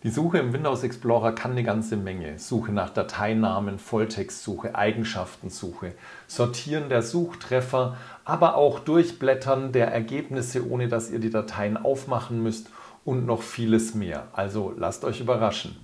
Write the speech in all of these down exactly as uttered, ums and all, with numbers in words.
Die Suche im Windows Explorer kann eine ganze Menge. Suche nach Dateinamen, Volltextsuche, Eigenschaftensuche, Sortieren der Suchtreffer, aber auch Durchblättern der Ergebnisse, ohne dass ihr die Dateien aufmachen müsst und noch vieles mehr. Also lasst euch überraschen.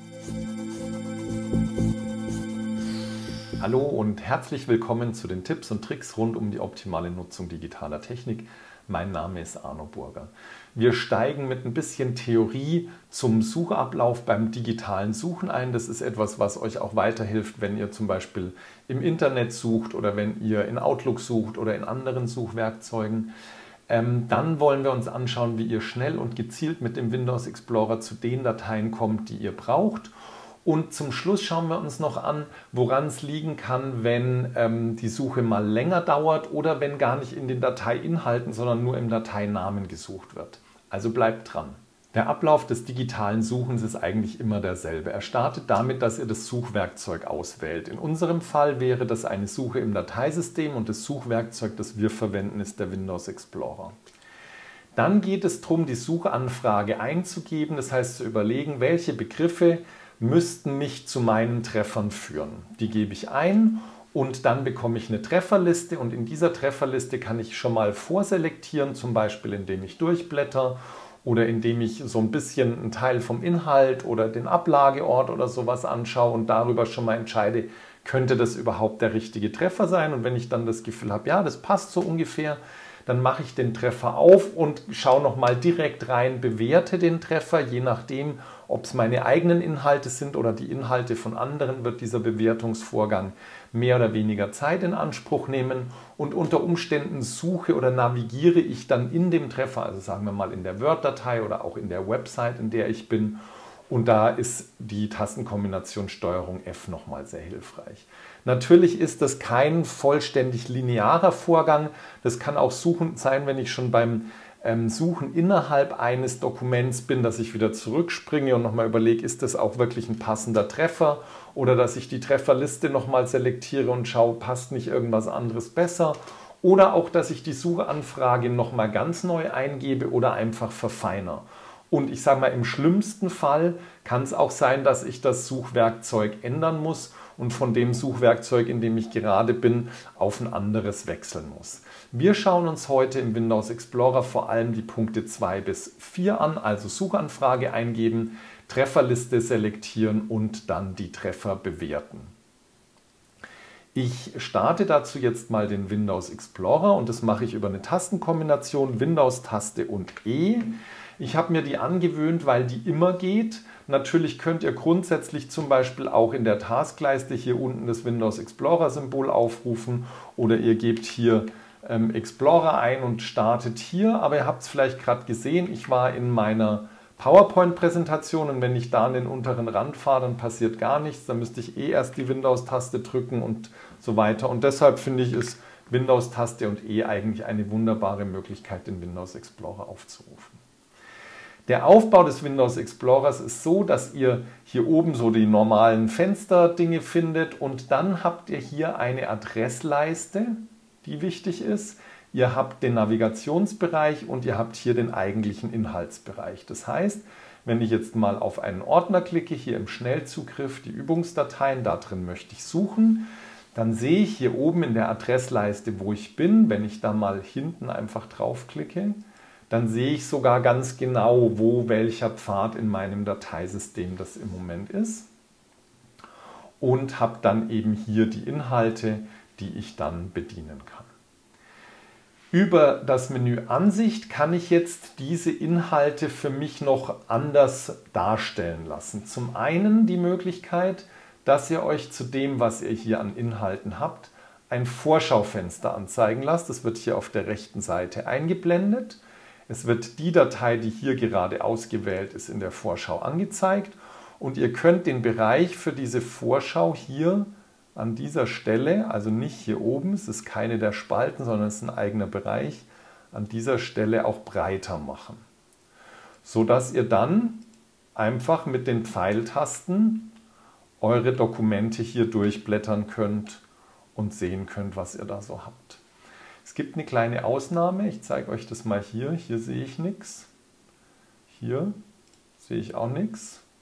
Hallo und herzlich willkommen zu den Tipps und Tricks rund um die optimale Nutzung digitaler Technik. Mein Name ist Arno Burger. Wir steigen mit ein bisschen Theorie zum Suchablauf beim digitalen Suchen ein. Das ist etwas, was euch auch weiterhilft, wenn ihr zum Beispiel im Internet sucht oder wenn ihr in Outlook sucht oder in anderen Suchwerkzeugen. Ähm, dann wollen wir uns anschauen, wie ihr schnell und gezielt mit dem Windows Explorer zu den Dateien kommt, die ihr braucht. Und zum Schluss schauen wir uns noch an, woran es liegen kann, wenn ähm, die Suche mal länger dauert oder wenn gar nicht in den Dateiinhalten, sondern nur im Dateinamen gesucht wird. Also bleibt dran. Der Ablauf des digitalen Suchens ist eigentlich immer derselbe. Er startet damit, dass ihr das Suchwerkzeug auswählt. In unserem Fall wäre das eine Suche im Dateisystem und das Suchwerkzeug, das wir verwenden, ist der Windows Explorer. Dann geht es darum, die Suchanfrage einzugeben, das heißt zu überlegen, welche Begriffe müssten mich zu meinen Treffern führen. Die gebe ich ein und dann bekomme ich eine Trefferliste und in dieser Trefferliste kann ich schon mal vorselektieren, zum Beispiel indem ich durchblätter oder indem ich so ein bisschen einen Teil vom Inhalt oder den Ablageort oder sowas anschaue und darüber schon mal entscheide, könnte das überhaupt der richtige Treffer sein, und wenn ich dann das Gefühl habe, ja, das passt so ungefähr, dann mache ich den Treffer auf und schaue nochmal direkt rein, bewerte den Treffer, je nachdem, ob es meine eigenen Inhalte sind oder die Inhalte von anderen, wird dieser Bewertungsvorgang mehr oder weniger Zeit in Anspruch nehmen, und unter Umständen suche oder navigiere ich dann in dem Treffer, also sagen wir mal in der Word-Datei oder auch in der Website, in der ich bin, und da ist die Tastenkombination Steuerung F nochmal sehr hilfreich. Natürlich ist das kein vollständig linearer Vorgang. Das kann auch suchend sein, wenn ich schon beim ähm, Suchen innerhalb eines Dokuments bin, dass ich wieder zurückspringe und nochmal überlege, ist das auch wirklich ein passender Treffer, oder dass ich die Trefferliste nochmal selektiere und schaue, passt nicht irgendwas anderes besser, oder auch, dass ich die Suchanfrage nochmal ganz neu eingebe oder einfach verfeinere. Und ich sage mal, im schlimmsten Fall kann es auch sein, dass ich das Suchwerkzeug ändern muss und von dem Suchwerkzeug, in dem ich gerade bin, auf ein anderes wechseln muss. Wir schauen uns heute im Windows Explorer vor allem die Punkte zwei bis vier an, also Suchanfrage eingeben, Trefferliste selektieren und dann die Treffer bewerten. Ich starte dazu jetzt mal den Windows Explorer und das mache ich über eine Tastenkombination Windows-Taste und E. Ich habe mir die angewöhnt, weil die immer geht. Natürlich könnt ihr grundsätzlich zum Beispiel auch in der Taskleiste hier unten das Windows Explorer-Symbol aufrufen oder ihr gebt hier ähm, Explorer ein und startet hier. Aber ihr habt es vielleicht gerade gesehen, ich war in meiner PowerPoint-Präsentation und wenn ich da an den unteren Rand fahre, dann passiert gar nichts. Dann müsste ich eh erst die Windows-Taste drücken und so weiter. Und deshalb finde ich, ist Windows-Taste und E eigentlich eine wunderbare Möglichkeit, den Windows Explorer aufzurufen. Der Aufbau des Windows Explorers ist so, dass ihr hier oben so die normalen Fensterdinge findet und dann habt ihr hier eine Adressleiste, die wichtig ist. Ihr habt den Navigationsbereich und ihr habt hier den eigentlichen Inhaltsbereich. Das heißt, wenn ich jetzt mal auf einen Ordner klicke, hier im Schnellzugriff die Übungsdateien, da drin möchte ich suchen, dann sehe ich hier oben in der Adressleiste, wo ich bin. Wenn ich da mal hinten einfach draufklicke, dann sehe ich sogar ganz genau, wo welcher Pfad in meinem Dateisystem das im Moment ist, und habe dann eben hier die Inhalte, die ich dann bedienen kann. Über das Menü Ansicht kann ich jetzt diese Inhalte für mich noch anders darstellen lassen. Zum einen die Möglichkeit, dass ihr euch zu dem, was ihr hier an Inhalten habt, ein Vorschaufenster anzeigen lasst. Das wird hier auf der rechten Seite eingeblendet. Es wird die Datei, die hier gerade ausgewählt ist, in der Vorschau angezeigt, und ihr könnt den Bereich für diese Vorschau hier an dieser Stelle, also nicht hier oben, es ist keine der Spalten, sondern es ist ein eigener Bereich, an dieser Stelle auch breiter machen, sodass ihr dann einfach mit den Pfeiltasten eure Dokumente hier durchblättern könnt und sehen könnt, was ihr da so habt. Es gibt eine kleine Ausnahme, ich zeige euch das mal hier. Hier sehe ich nichts. Hier sehe ich auch nichts.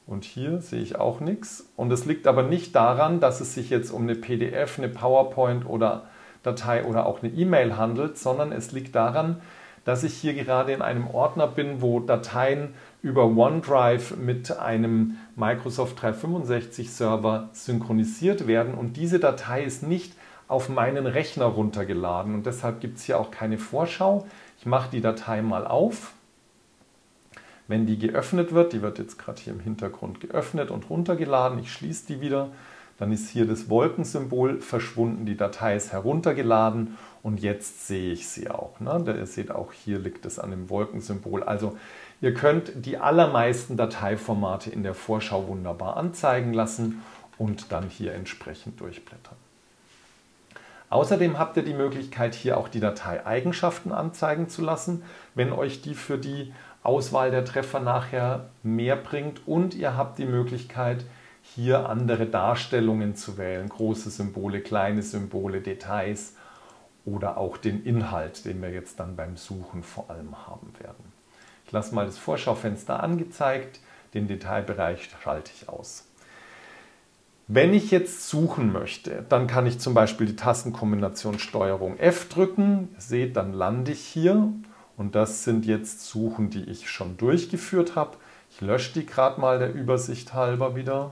Und hier sehe ich auch nichts. Und es liegt aber nicht daran, dass es sich jetzt um eine P D F, eine PowerPoint oder Datei oder auch eine E-Mail handelt, sondern es liegt daran, dass ich hier gerade in einem Ordner bin, wo Dateien über OneDrive mit einem Microsoft dreihundertfünfundsechzig Server synchronisiert werden und diese Datei ist nicht auf meinen Rechner runtergeladen und deshalb gibt es hier auch keine Vorschau. Ich mache die Datei mal auf. Wenn die geöffnet wird, die wird jetzt gerade hier im Hintergrund geöffnet und runtergeladen, ich schließe die wieder, dann ist hier das Wolkensymbol verschwunden, die Datei ist heruntergeladen und jetzt sehe ich sie auch. Ne? Ihr seht auch, hier liegt es an dem Wolkensymbol. Also ihr könnt die allermeisten Dateiformate in der Vorschau wunderbar anzeigen lassen und dann hier entsprechend durchblättern. Außerdem habt ihr die Möglichkeit, hier auch die Dateieigenschaften anzeigen zu lassen, wenn euch die für die Auswahl der Treffer nachher mehr bringt und ihr habt die Möglichkeit, hier andere Darstellungen zu wählen, große Symbole, kleine Symbole, Details oder auch den Inhalt, den wir jetzt dann beim Suchen vor allem haben werden. Ich lasse mal das Vorschaufenster angezeigt, den Detailbereich schalte ich aus. Wenn ich jetzt suchen möchte, dann kann ich zum Beispiel die Tastenkombination Steuerung F drücken. Ihr seht, dann lande ich hier und das sind jetzt Suchen, die ich schon durchgeführt habe. Ich lösche die gerade mal der Übersicht halber wieder.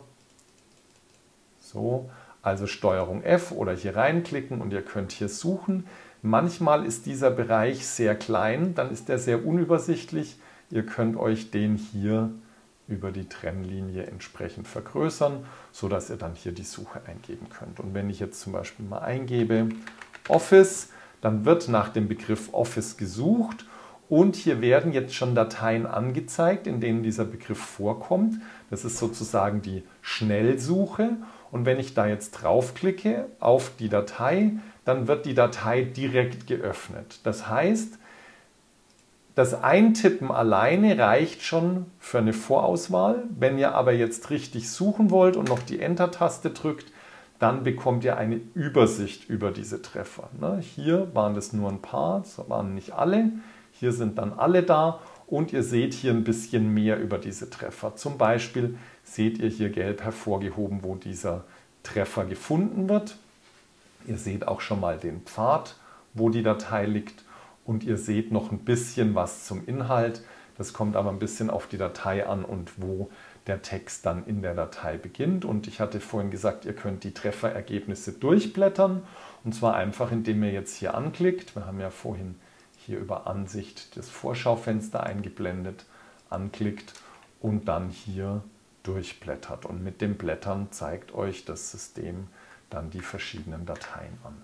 So, also Steuerung F oder hier reinklicken und ihr könnt hier suchen. Manchmal ist dieser Bereich sehr klein, dann ist der sehr unübersichtlich. Ihr könnt euch den hier über die Trennlinie entsprechend vergrößern, sodass ihr dann hier die Suche eingeben könnt. Und wenn ich jetzt zum Beispiel mal eingebe Office, dann wird nach dem Begriff Office gesucht und hier werden jetzt schon Dateien angezeigt, in denen dieser Begriff vorkommt. Das ist sozusagen die Schnellsuche und wenn ich da jetzt draufklicke auf die Datei, dann wird die Datei direkt geöffnet. Das heißt, das Eintippen alleine reicht schon für eine Vorauswahl. Wenn ihr aber jetzt richtig suchen wollt und noch die Enter-Taste drückt, dann bekommt ihr eine Übersicht über diese Treffer. Hier waren das nur ein paar, das waren nicht alle. Hier sind dann alle da und ihr seht hier ein bisschen mehr über diese Treffer. Zum Beispiel seht ihr hier gelb hervorgehoben, wo dieser Treffer gefunden wird. Ihr seht auch schon mal den Pfad, wo die Datei liegt. Und ihr seht noch ein bisschen was zum Inhalt. Das kommt aber ein bisschen auf die Datei an und wo der Text dann in der Datei beginnt. Und ich hatte vorhin gesagt, ihr könnt die Trefferergebnisse durchblättern. Und zwar einfach, indem ihr jetzt hier anklickt. Wir haben ja vorhin hier über Ansicht das Vorschaufenster eingeblendet. Anklickt und dann hier durchblättert. Und mit dem Blättern zeigt euch das System dann die verschiedenen Dateien an.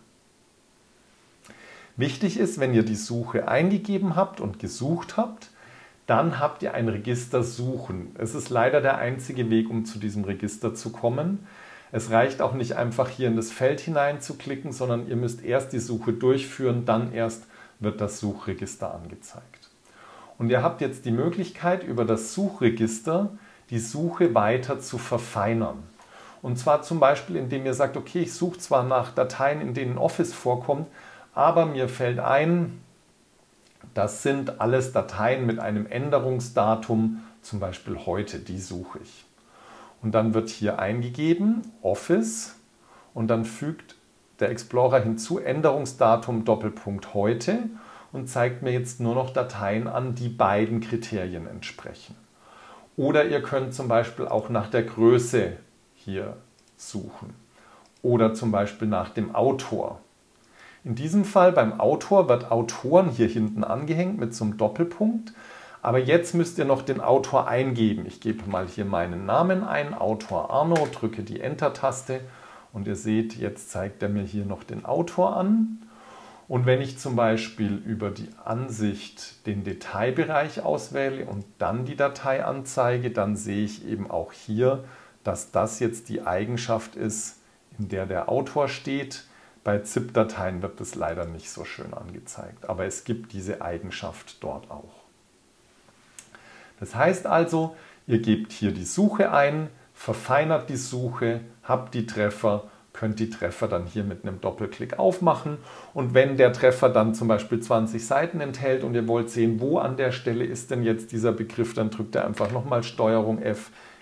Wichtig ist, wenn ihr die Suche eingegeben habt und gesucht habt, dann habt ihr ein Register suchen. Es ist leider der einzige Weg, um zu diesem Register zu kommen. Es reicht auch nicht einfach hier in das Feld hinein zu klicken, sondern ihr müsst erst die Suche durchführen, dann erst wird das Suchregister angezeigt. Und ihr habt jetzt die Möglichkeit, über das Suchregister die Suche weiter zu verfeinern. Und zwar zum Beispiel, indem ihr sagt, okay, ich suche zwar nach Dateien, in denen Office vorkommt, aber mir fällt ein, das sind alles Dateien mit einem Änderungsdatum, zum Beispiel heute, die suche ich. Und dann wird hier eingegeben, Office, und dann fügt der Explorer hinzu, Änderungsdatum Doppelpunkt heute und zeigt mir jetzt nur noch Dateien an, die beiden Kriterien entsprechen. Oder ihr könnt zum Beispiel auch nach der Größe hier suchen oder zum Beispiel nach dem Autor. In diesem Fall beim Autor wird Autoren hier hinten angehängt mit so einem Doppelpunkt. Aber jetzt müsst ihr noch den Autor eingeben. Ich gebe mal hier meinen Namen ein, Autor Arno, drücke die Enter-Taste und ihr seht, jetzt zeigt er mir hier noch den Autor an. Und wenn ich zum Beispiel über die Ansicht den Detailbereich auswähle und dann die Datei anzeige, dann sehe ich eben auch hier, dass das jetzt die Eigenschaft ist, in der der Autor steht. Bei ZIP-Dateien wird das leider nicht so schön angezeigt, aber es gibt diese Eigenschaft dort auch. Das heißt also, ihr gebt hier die Suche ein, verfeinert die Suche, habt die Treffer, könnt die Treffer dann hier mit einem Doppelklick aufmachen und wenn der Treffer dann zum Beispiel zwanzig Seiten enthält und ihr wollt sehen, wo an der Stelle ist denn jetzt dieser Begriff, dann drückt ihr einfach nochmal Steuerung F,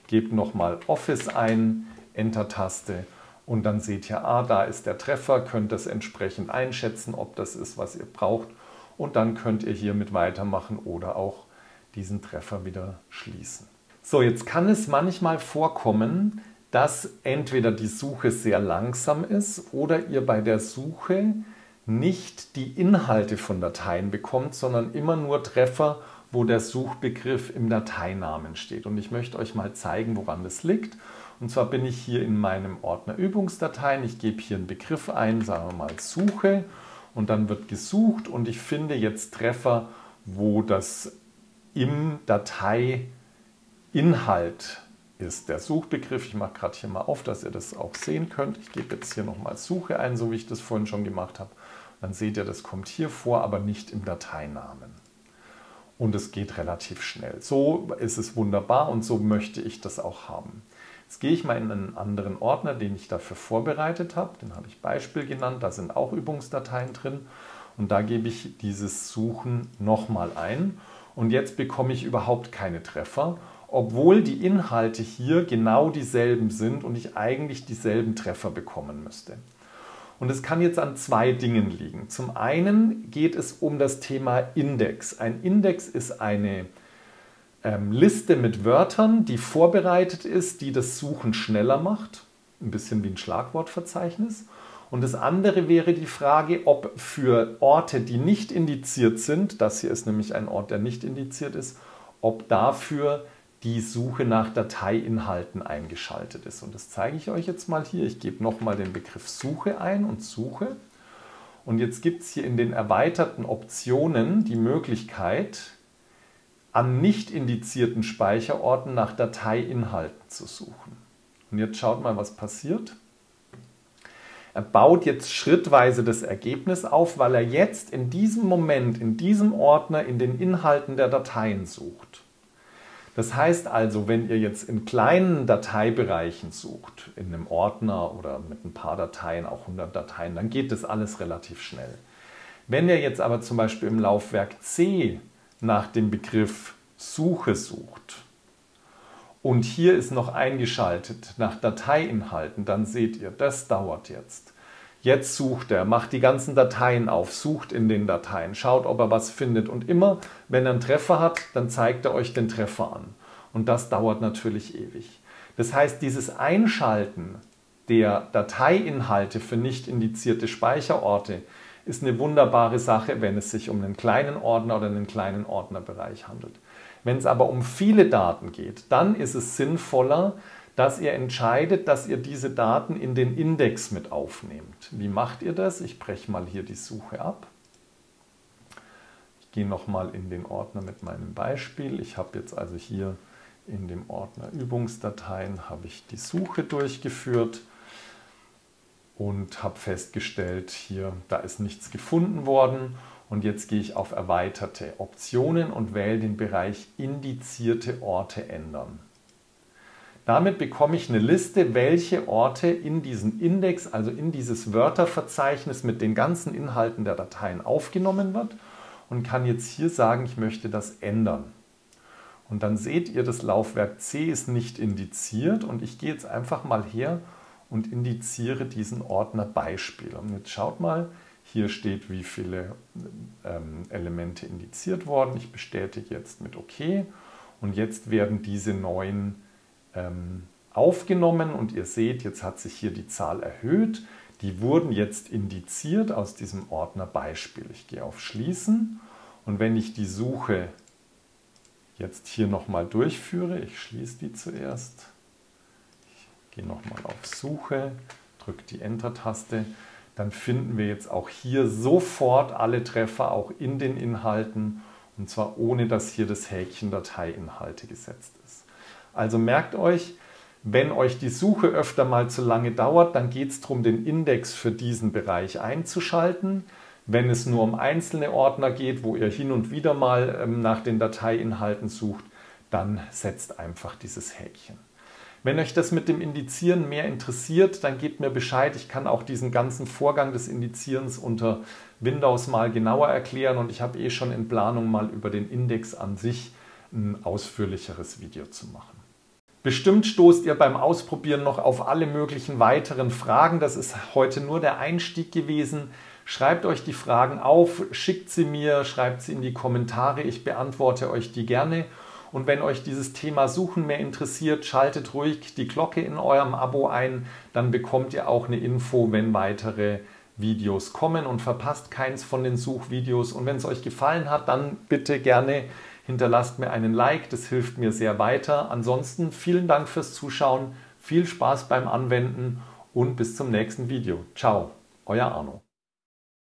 gebe nochmal Office ein, Enter-Taste und dann seht ihr, ah, da ist der Treffer, könnt das entsprechend einschätzen, ob das ist, was ihr braucht und dann könnt ihr hiermit weitermachen oder auch diesen Treffer wieder schließen. So, jetzt kann es manchmal vorkommen, dass entweder die Suche sehr langsam ist oder ihr bei der Suche nicht die Inhalte von Dateien bekommt, sondern immer nur Treffer, wo der Suchbegriff im Dateinamen steht. Und ich möchte euch mal zeigen, woran das liegt. Und zwar bin ich hier in meinem Ordner Übungsdateien. Ich gebe hier einen Begriff ein, sagen wir mal Suche. Und dann wird gesucht und ich finde jetzt Treffer, wo das im Dateiinhalt ist. Der Suchbegriff, ich mache gerade hier mal auf, dass ihr das auch sehen könnt. Ich gebe jetzt hier nochmal Suche ein, so wie ich das vorhin schon gemacht habe. Dann seht ihr, das kommt hier vor, aber nicht im Dateinamen. Und es geht relativ schnell. So ist es wunderbar und so möchte ich das auch haben. Jetzt gehe ich mal in einen anderen Ordner, den ich dafür vorbereitet habe. Den habe ich Beispiel genannt, da sind auch Übungsdateien drin. Und da gebe ich dieses Suchen nochmal ein. Und jetzt bekomme ich überhaupt keine Treffer, obwohl die Inhalte hier genau dieselben sind und ich eigentlich dieselben Treffer bekommen müsste. Und es kann jetzt an zwei Dingen liegen. Zum einen geht es um das Thema Index. Ein Index ist eine ähm, Liste mit Wörtern, die vorbereitet ist, die das Suchen schneller macht. Ein bisschen wie ein Schlagwortverzeichnis. Und das andere wäre die Frage, ob für Orte, die nicht indiziert sind, das hier ist nämlich ein Ort, der nicht indiziert ist, ob dafür die Suche nach Dateiinhalten eingeschaltet ist. Und das zeige ich euch jetzt mal hier. Ich gebe nochmal den Begriff Suche ein und suche. Und jetzt gibt es hier in den erweiterten Optionen die Möglichkeit, an nicht indizierten Speicherorten nach Dateiinhalten zu suchen. Und jetzt schaut mal, was passiert. Er baut jetzt schrittweise das Ergebnis auf, weil er jetzt in diesem Moment, in diesem Ordner, in den Inhalten der Dateien sucht. Das heißt also, wenn ihr jetzt in kleinen Dateibereichen sucht, in einem Ordner oder mit ein paar Dateien, auch hundert Dateien, dann geht das alles relativ schnell. Wenn ihr jetzt aber zum Beispiel im Laufwerk C nach dem Begriff Suche sucht und hier ist noch eingeschaltet nach Dateiinhalten, dann seht ihr, das dauert jetzt. Jetzt sucht er, macht die ganzen Dateien auf, sucht in den Dateien, schaut, ob er was findet. Und immer, wenn er einen Treffer hat, dann zeigt er euch den Treffer an. Und das dauert natürlich ewig. Das heißt, dieses Einschalten der Dateiinhalte für nicht indizierte Speicherorte ist eine wunderbare Sache, wenn es sich um einen kleinen Ordner oder einen kleinen Ordnerbereich handelt. Wenn es aber um viele Daten geht, dann ist es sinnvoller, dass ihr entscheidet, dass ihr diese Daten in den Index mit aufnehmt. Wie macht ihr das? Ich breche mal hier die Suche ab. Ich gehe nochmal in den Ordner mit meinem Beispiel. Ich habe jetzt also hier in dem Ordner Übungsdateien habe ich die Suche durchgeführt und habe festgestellt, hier, da ist nichts gefunden worden. Und jetzt gehe ich auf erweiterte Optionen und wähle den Bereich indizierte Orte ändern. Damit bekomme ich eine Liste, welche Orte in diesen Index, also in dieses Wörterverzeichnis mit den ganzen Inhalten der Dateien aufgenommen wird und kann jetzt hier sagen, ich möchte das ändern. Und dann seht ihr, das Laufwerk C ist nicht indiziert und ich gehe jetzt einfach mal her und indiziere diesen Ordner Beispiel. Und jetzt schaut mal, hier steht, wie viele ähm, Elemente indiziert wurden. Ich bestätige jetzt mit OK und jetzt werden diese neuen aufgenommen und ihr seht, jetzt hat sich hier die Zahl erhöht. Die wurden jetzt indiziert aus diesem Ordner Beispiel. Ich gehe auf Schließen und wenn ich die Suche jetzt hier nochmal durchführe, ich schließe die zuerst, ich gehe nochmal auf Suche, drücke die Enter-Taste, dann finden wir jetzt auch hier sofort alle Treffer auch in den Inhalten und zwar ohne, dass hier das Häkchen Dateiinhalte gesetzt ist. Also merkt euch, wenn euch die Suche öfter mal zu lange dauert, dann geht es darum, den Index für diesen Bereich einzuschalten. Wenn es nur um einzelne Ordner geht, wo ihr hin und wieder mal ähm, nach den Dateiinhalten sucht, dann setzt einfach dieses Häkchen. Wenn euch das mit dem Indizieren mehr interessiert, dann gebt mir Bescheid. Ich kann auch diesen ganzen Vorgang des Indizierens unter Windows mal genauer erklären und ich habe eh schon in Planung, mal über den Index an sich ein ausführlicheres Video zu machen. Bestimmt stoßt ihr beim Ausprobieren noch auf alle möglichen weiteren Fragen. Das ist heute nur der Einstieg gewesen. Schreibt euch die Fragen auf, schickt sie mir, schreibt sie in die Kommentare. Ich beantworte euch die gerne. Und wenn euch dieses Thema Suchen mehr interessiert, schaltet ruhig die Glocke in eurem Abo ein. Dann bekommt ihr auch eine Info, wenn weitere Videos kommen und verpasst keins von den Suchvideos. Und wenn es euch gefallen hat, dann bitte gerne hinterlasst mir einen Like, das hilft mir sehr weiter. Ansonsten vielen Dank fürs Zuschauen, viel Spaß beim Anwenden und bis zum nächsten Video. Ciao, euer Arno.